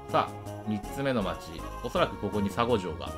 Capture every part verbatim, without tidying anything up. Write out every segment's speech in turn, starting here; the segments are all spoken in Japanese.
さあみっつめの町、おそらくここに佐護城が。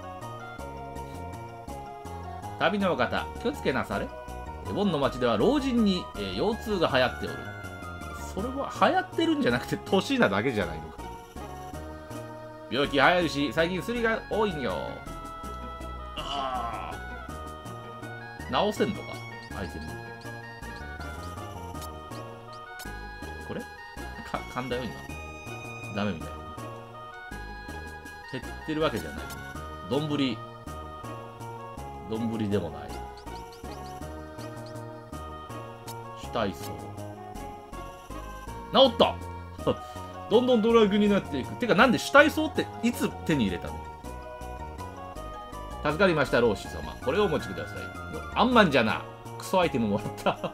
旅の方気をつけなされ。盆の町では老人に、えー、腰痛が流行っておる。それは流行ってるんじゃなくて年なだけじゃないのか。病気流行るし最近スリが多いんよ。ああ治せんのかアイテム。これか噛んだよ今。ダメみたい。減ってるわけじゃない。どんぶりどんぶりでもない。主体層治ったどんどんドラッグになっていく。てかなんで主体層っていつ手に入れたの。助かりました老子様、これをお持ちください。アンマンじゃな、クソアイテムもらった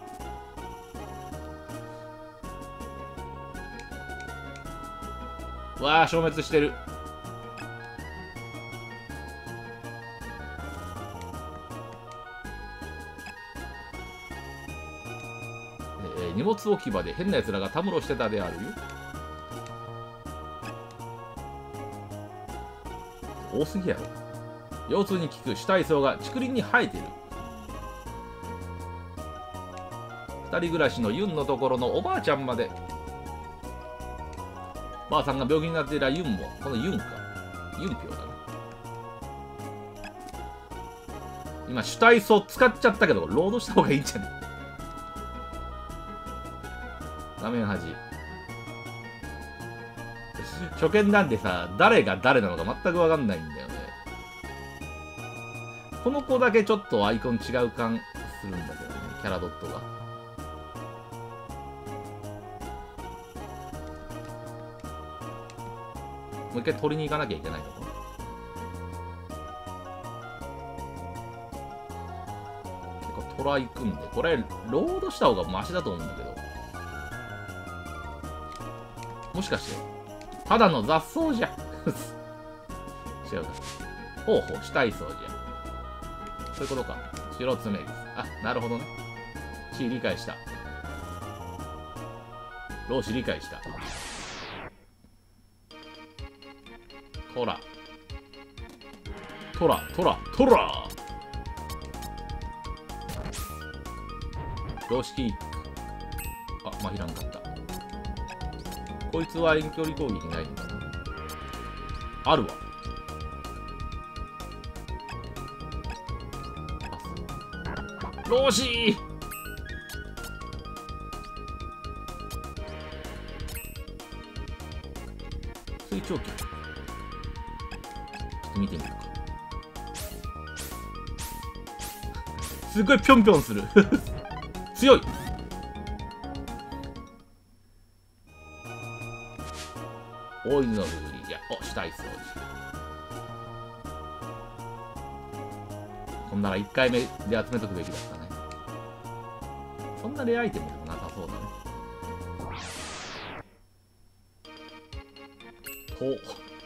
わあ消滅してる。荷物置き場で変な奴らがたむろしてたであるよ。多すぎやろ。腰痛に効く主体層が竹林に生えてる。二人暮らしのユンのところのおばあちゃんまで。ばあさんが病気になっていたユンもこのユンか。ユンピョウだな。今主体層使っちゃったけどロードした方がいいんじゃない。画面端初見なんでさ、誰が誰なのか全く分かんないんだよね。この子だけちょっとアイコン違う感するんだけどね、キャラドットが。もう一回取りに行かなきゃいけないのか。結構トラ行くんで、これロードした方がマシだと思うんだけど。もしかしてただの雑草じゃ違うか。ほうほう主体層じゃ。そういうことか。白爪です。あ、なるほどね。C 理解した。老子理解した。トラトラトラトラ老子キック。あ、まひらんかった。こいつは遠距離攻撃ないのかな。あるわ。老子水長期ちょっと見てみるか。すごいぴょんぴょんする強い。大泉の風鈴じゃ。お、主体掃除。こんならいっかいめで集めとくべきだったね。そんなレアアイテムでもなさそうだね。と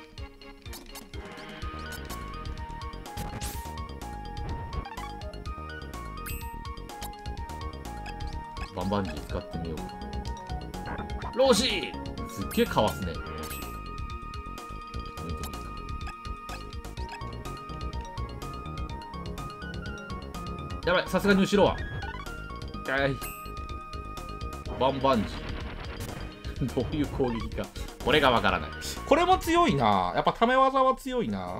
バンバンジー使ってみようか。ローシーすっげえかわすね。やばい、さすがに後ろは痛い。バンバンジーどういう攻撃かこれがわからない。これも強いな。やっぱため技は強いな。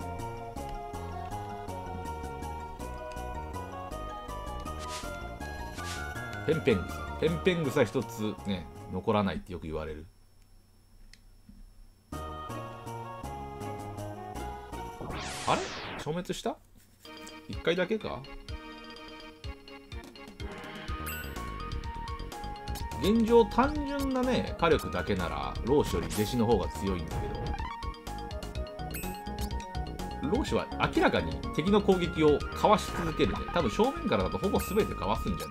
ペンペングサペンペングサ一つね残らないってよく言われる。あれ消滅した？一回だけか？現状単純なね火力だけなら老子より弟子の方が強いんだけど、老子は明らかに敵の攻撃をかわし続けるね。多分正面からだとほぼ全てかわすんじゃね。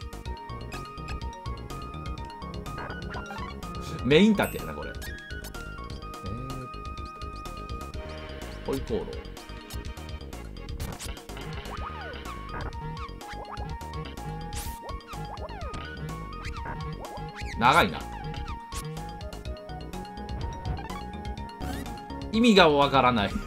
メイン盾やなこれ。えー、ホイコーロー長いな。 意味がわからない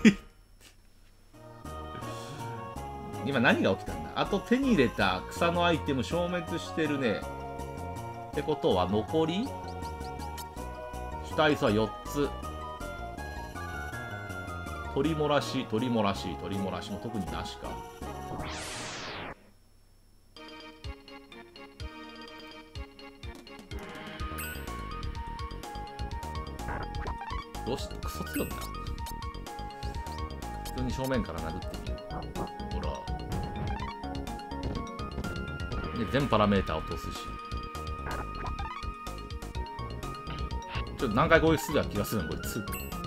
今何が起きたんだ。あと手に入れた草のアイテム消滅してるね。ってことは残り主体差よっつ。取り漏らし取り漏らし取り漏らしも特になしか。どうしてクソ強いんだ。普通に正面から殴ってみる。ほらで全パラメーター落とすし、ちょっと何回攻撃するような気がするのこいつ。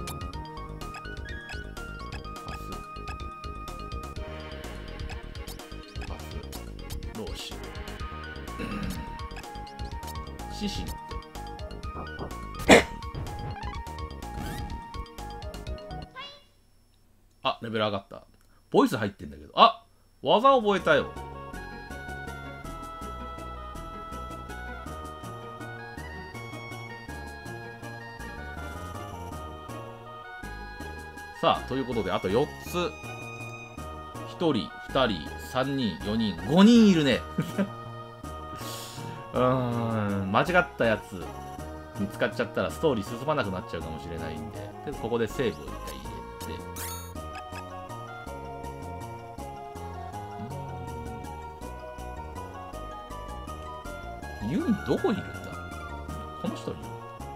パスローシシシンってあ、レベル上がった。ボイス入ってんだけど。あ、技覚えたよ。さあ、ということで、あとよっつ。ひとり、ふたり、さんにん、よにん、ごにんいるね。うーん、間違ったやつ見つかっちゃったらストーリー進まなくなっちゃうかもしれないんで、でここでセーブを一回入れて。ユンどこいるんだ。この人に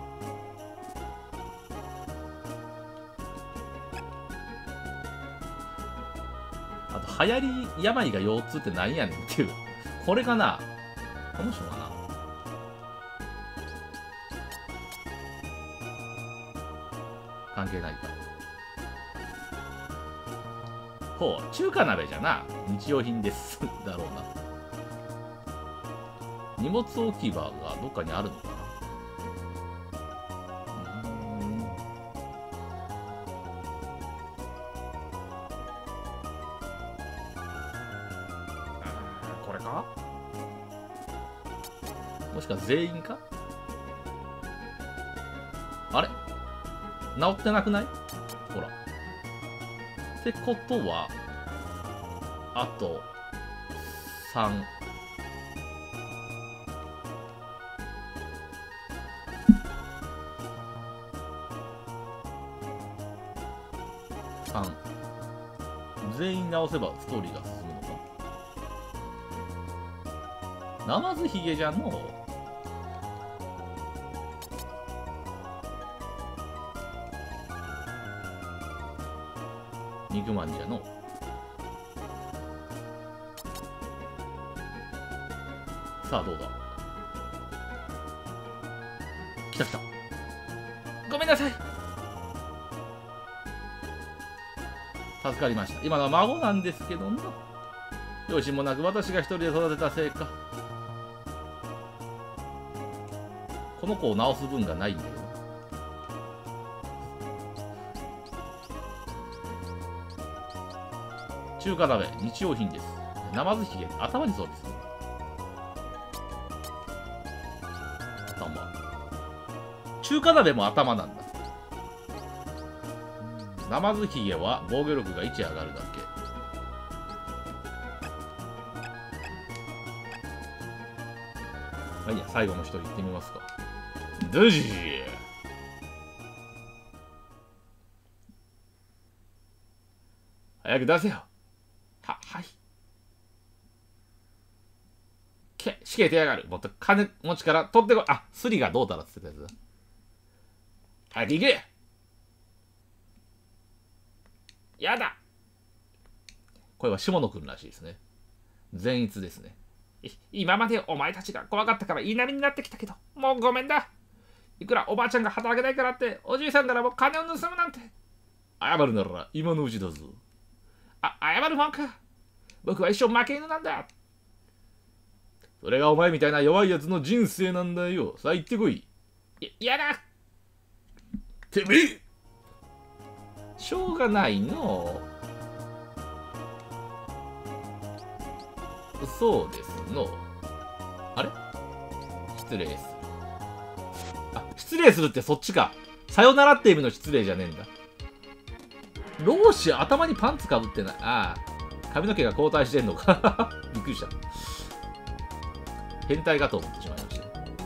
あと流行り病がよっつって何やねんっていう。これかな。この人かな。関係ないか。ほう、中華鍋じゃな。日用品ですだろうな。荷物置き場がどっかにあるのかな。うーん、これか。もしくは全員か。あれ治ってなくない？ほら。ってことはあとさん。全員直せばストーリーが進むのか。ナマズヒゲじゃの肉まんじゃのさあどうだ。来た来た。ごめんなさい。助かりました。今のは孫なんですけども、両親もなく私が一人で育てたせいか、この子を治す分がないんだけど。中華鍋、日用品です。ナマズヒゲ、頭に装備する。頭。中華鍋も頭なんだ。ナマズヒゲは防御力がいち上がるだけ。まあいいや、最後の一人行ってみますか。ドジー。早く出せよ。は、はい。け、死刑手やがる。もっと金持ちから取ってこい。あ、スリがどうだらっつってたやつだ。早く行け。やだ。これは下野くんらしいですね。善逸ですね。今までお前たちが怖かったから言いなりになってきたけど、もうごめんだ。いくらおばあちゃんが働けないからっておじいさんからも金を盗むなんて。謝るなら今のうちだぞ。あ、謝るもんか。僕は一生負け犬なんだ。それがお前みたいな弱いやつの人生なんだよ。さあ行ってこい。いやだ。てめえ。しょうがないの。そうですの。あれ失礼する。あ、失礼するってそっちか。さよならって意味の失礼じゃねえんだ。 老子頭にパンツかぶってない。ああ、髪の毛が交代してんのか。びっくりした。変態かと思ってしまいました。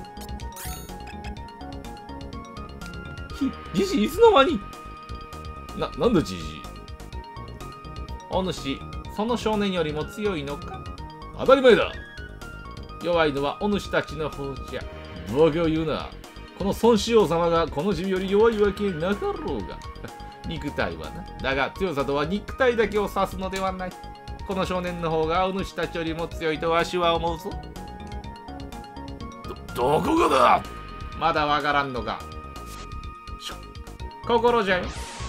じじい、いつの間に。な、なんだじじい。お主、その少年よりも強いのか？当たり前だ。弱いのはお主たちの方じゃ。バカを言うな。この孫子王様がこの地味より弱いわけなかろうが。肉体はな。だが強さとは肉体だけを指すのではない。この少年の方がお主たちよりも強いとわしは思うぞ。ど、どこがだ？まだわからんのか。心じゃよ。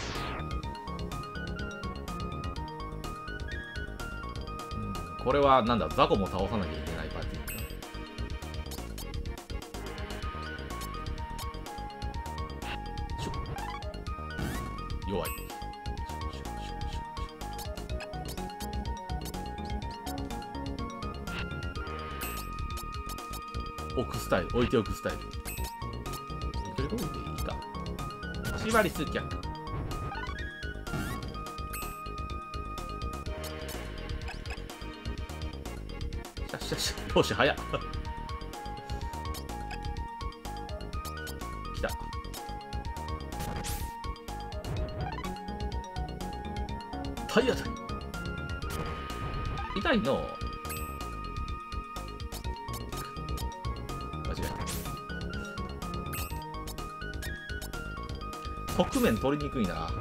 これはなんだ、雑魚も倒さなきゃいけないパーティーか。弱い。置くスタイル、置いておくスタイル。これどうでいいか。縛り数脚。シャッシャッシャッ。投手早っ。来た。体当たり。痛いの。間違えた。側面取りにくいな。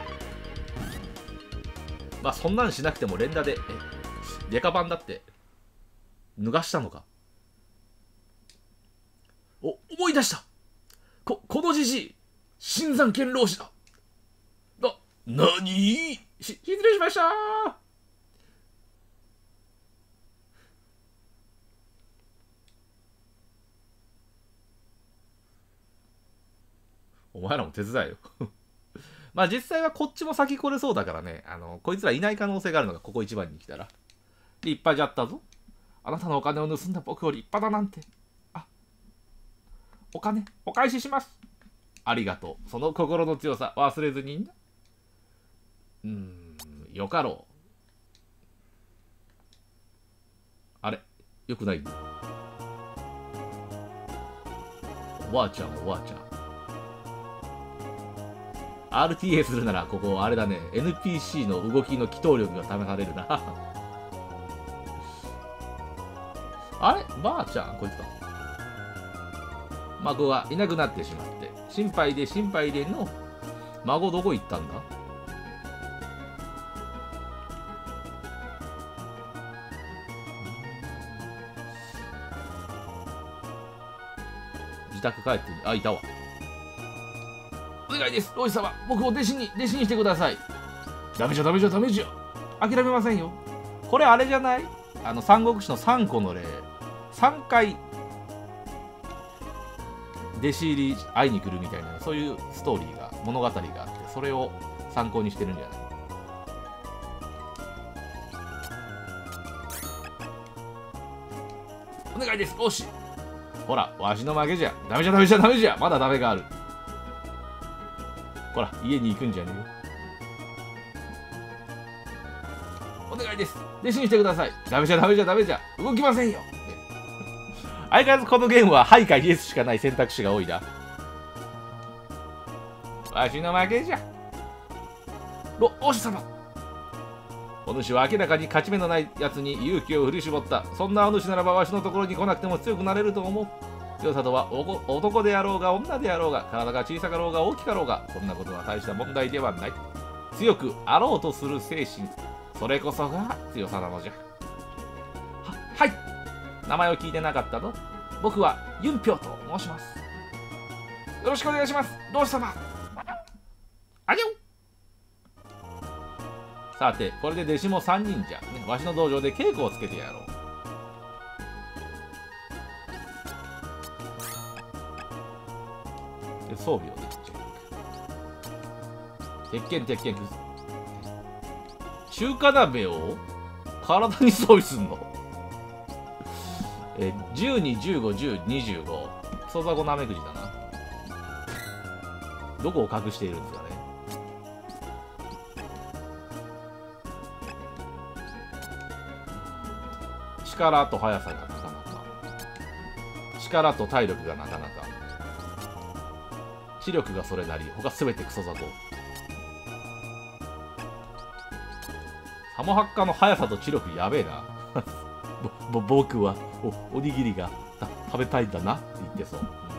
まあそんなんしなくても連打で、え、デカ版だって脱がしたのか。お、思い出した。こ、このじじい、新山剣老師だ。な、なに？し、失礼しました。お前らも手伝えよ。まあ実際はこっちも先来れそうだからね、あの、こいつらいない可能性があるのがここ一番に来たら。立派じゃったぞ。あなたのお金を盗んだ僕より立派だなんて。あ、お金、お返しします。ありがとう。その心の強さ忘れずにんだ。うーん、よかろう。あれ、よくない？おばあちゃん、おばあちゃん。アールティーエー するなら、ここ、あれだね。エヌピーシー の動きの機動力が試されるな。あればあちゃんこいつか。孫がいなくなってしまって。心配で心配での。孫どこ行ったんだ？自宅帰って、あ、いたわ。お願いです、老師様。僕を弟子に、弟子にしてください。ダメじゃダメじゃダメじゃ。諦めませんよ。これあれじゃない？あの、三国志のさんこの例。さんかい、弟子入り会いに来るみたいな、そういうストーリーが、物語があって、それを参考にしてるんじゃない？お願いです、老師。ほら、わしの負けじゃ。ダメじゃダメじゃダメじゃ。まだダメがある。ほら、家に行くんじゃねえよ。お願いです。弟子にしてください。ダメじゃダメじゃダメじゃ。動きませんよ。相変わらずこのゲームははいかイエスしかない選択肢が多いな。わしの負けじゃ。ろ、王子様。お主は明らかに勝ち目のないやつに勇気を振り絞った。そんなお主ならばわしのところに来なくても強くなれると思う。強さとは男であろうが女であろうが、体が小さかろうが大きかろうが、そんなことは大した問題ではない。強くあろうとする精神、それこそが強さなのじゃ。は、はい。名前を聞いてなかったの？僕はユンピョウと申します。よろしくお願いします、老師様。ありょ。さて、これで弟子もさんにんじゃ、ね。わしの道場で稽古をつけてやろう。で装備をね、チェック。鉄拳、鉄拳。中華鍋を体に装備すんの？えー、じゅうに、じゅうご、じゅう、にじゅうご。クソザコなめくじだな。どこを隠しているんですかね。 力と速さがなかなか、力と体力がなかなか、知力がそれなり、他すべてクソ雑魚。サモハッカの速さと知力やべえな。ぼ、ぼ、僕はお、おにぎりが食べたいんだなって言ってそう。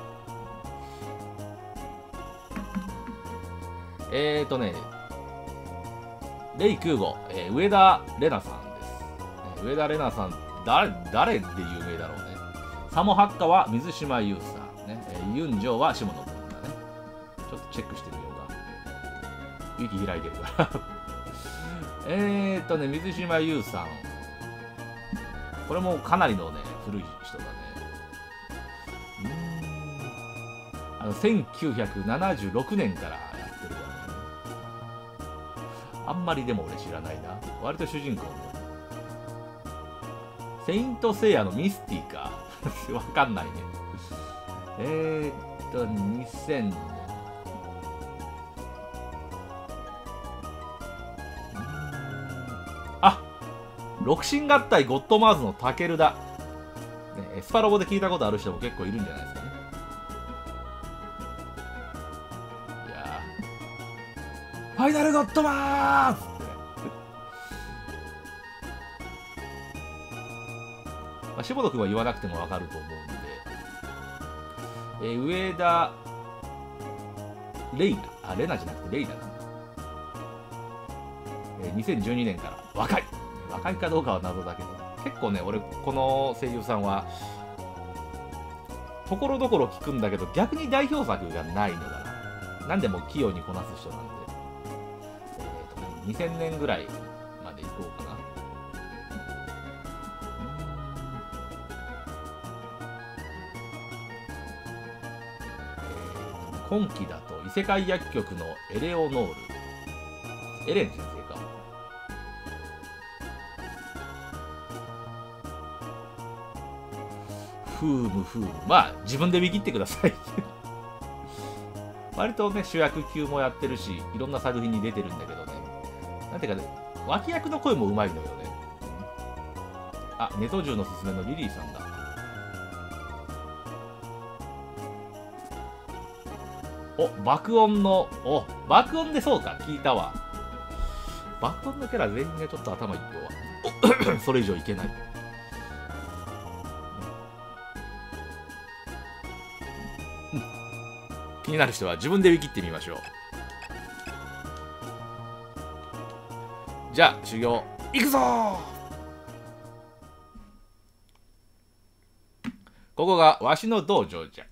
うん、えーとね、レイ空母、えー、上田玲奈さんです。えー、上田玲奈さん、誰、誰で有名だろうね。サモハッカは水島優さん、ねえー、ユンジョウは下野君だね。ちょっとチェックしてみようか。ウィキ開いてるから。えーとね、水島優さん。これもかなりのね、古い人だね。うーん。あの、せんきゅうひゃくななじゅうろくねんからやってるからね。あんまりでも俺知らないな。割と主人公も。セイントセイヤのミスティか。わかんないね。えーっと、にせんねん。あ、六神合体ゴッドマウスのタケルだ。ね、スパロボで聞いたことある人も結構いるんじゃないですかね。いやー、ファイナルゴッドマウスってね。まあ、下野君は言わなくてもわかると思うんで、えー、上田レイナ、あ、レナじゃなくてレイナだ、えー、にせんじゅうにねんから若い若いかどうかは謎だけど、結構ね、俺この声優さんはところどころ聞くんだけど、逆に代表作がないのだな。何でも器用にこなす人なんで、えーとね、にせんねんぐらいまで行こうかな。今期だと異世界薬局のエレオノール、エレン先生か。ふーむふーむ、まあ自分で見切ってください。割とね、主役級もやってるし、いろんな作品に出てるんだけどね、なんていうかね、脇役の声もうまいのよね。あ、ネト銃のすすめのリリーさんだ。お、爆音の、お、爆音でそうか、聞いたわ。爆音のキャラ全員ね、ちょっと頭いってよ。それ以上いけない。うん、気になる人は自分で見切ってみましょう。じゃあ、修行、いくぞー。ここがわしの道場じゃ。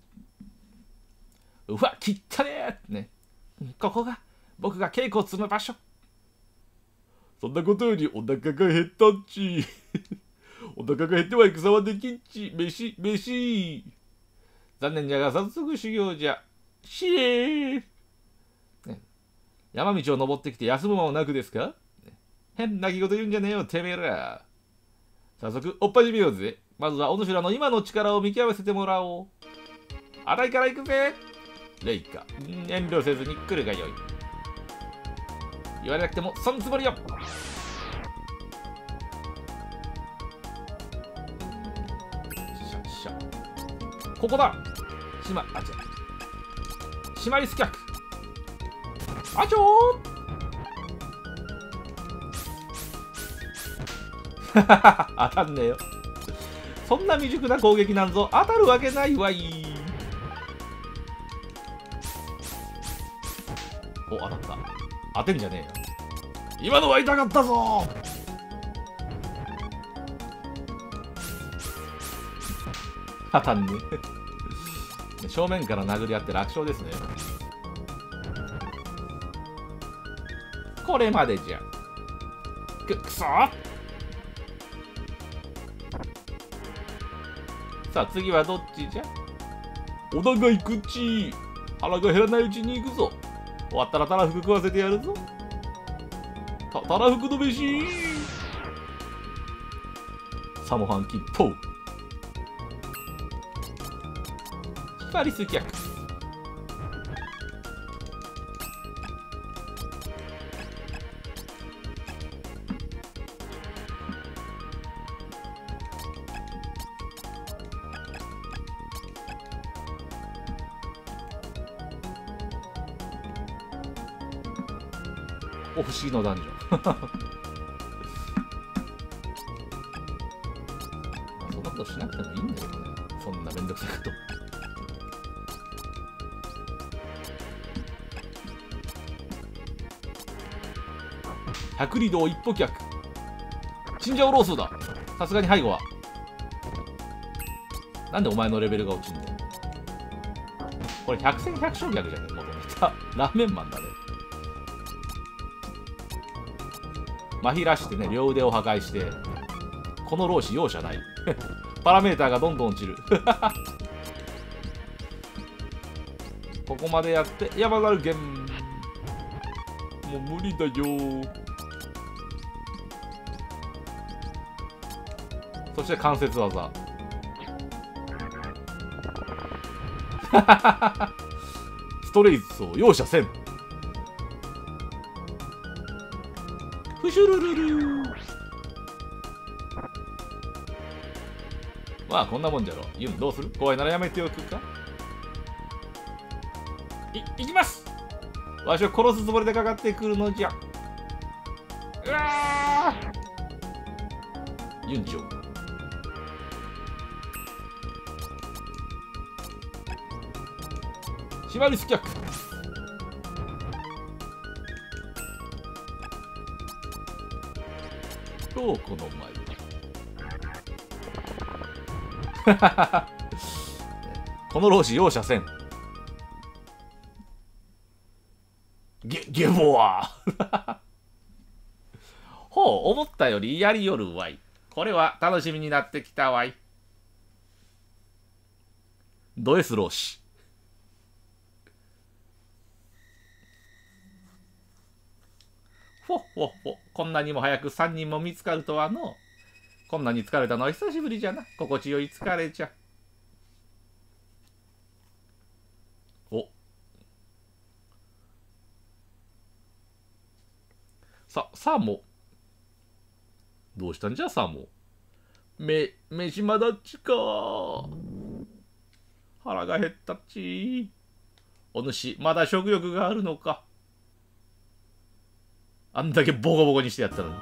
うわ、きったねーね。ここが僕が稽古を積む場所。そんなことよりお腹が減ったっち。お腹が減っては戦はできんち。飯、飯。残念じゃが早速修行じゃ。しえー、ね、山道を登ってきて休む間もなくですか、ね、変な気事言うんじゃねえよ、てめえら。早速、おっ始めようぜ。まずはお主らの今の力を見極めせてもらおう。荒いから行くぜ。レイカ、遠慮せずに来るがよい。言われなくてもそのつもりよ。しゃしゃ、ここだ。しま、あ、違う、シマリス客。あちょー。当たんねえよ。そんな未熟な攻撃なんぞ当たるわけないわい。お、当たった。当てんじゃねえよ。今のは痛かったぞ。当たんねえ。正面から殴り合って楽勝ですね。これまでじゃ。く、くそ。さあ次はどっちじゃ。お腹いくっち。腹が減らないうちに行くぞ。終わったらたらふく食わせてやるぞ。た、たらふくの飯。サモハンキッポー。シパリス客。 お不思議のダンジョンそんなことしなくてもいいんだけどね、そんなめんどくさいこと。百里道一歩脚チンジャオロースだ。さすがに背後はなんでお前のレベルが落ちんだよ。これ百戦百勝逆じゃねえ、もともとラーメンマンだね。まひらしてね、両腕を破壊して、この老子容赦ないパラメーターがどんどん落ちるここまでやって山猿剣もう無理だよ。そして関節技ストレイズを容赦せん。フシュルルルまあこんなもんじゃろ。ユンどうする？怖いならやめておくか。い、いきます。わしを殺すつもりでかかってくるのじゃ。うわーユンジョーシマリス脚どうこの舞この老子容赦せん。ゲゲボワほう思ったよりやりよるわい。これは楽しみになってきたわい。ド S 老子ほっほっほ、こんなにも早くさんにんも見つかるとはの。こんなに疲れたのは久しぶりじゃな。心地よい疲れじゃ。おさ、サーモどうしたんじゃサーモめ、飯まだっちか。腹が減ったっち。お主、まだ食欲があるのか。あんだけボコボコにしてやったのに。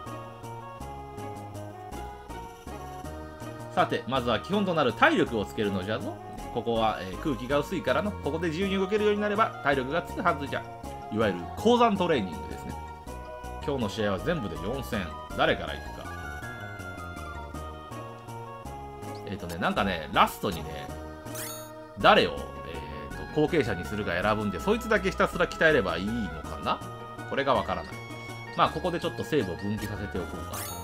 さて、まずは基本となる体力をつけるのじゃぞ。ここは、えー、空気が薄いからの、ここで自由に動けるようになれば体力がつくはずじゃ。いわゆる鉱山トレーニングですね。今日の試合は全部でよん戦。誰からいくか。えっ、ー、とね、なんかね、ラストにね、誰を、えー、と後継者にするか選ぶんで、そいつだけひたすら鍛えればいいのかな。これがわからない。まあ、ここでちょっとセーブを分岐させておこうか。